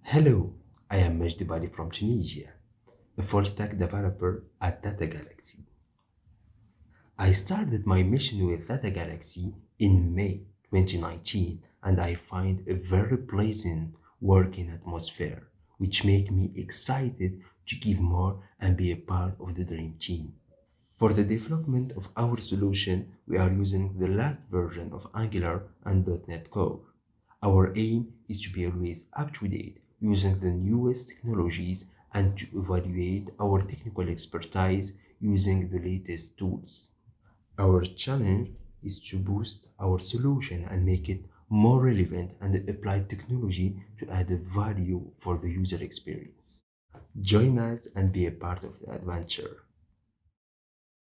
Hello, I am Majdi Bali from Tunisia, a full stack developer at Data Galaxy. I started my mission with Data Galaxy in May 2019 and I find a very pleasant working atmosphere, which make me excited to give more and be a part of the dream team. For the development of our solution, we are using the last version of Angular and .NET Core. Our aim is to be always up to date, using the newest technologies and to evaluate our technical expertise using the latest tools. Our challenge is to boost our solution and make it more relevant and apply technology to add value for the user experience. Join us and be a part of the adventure.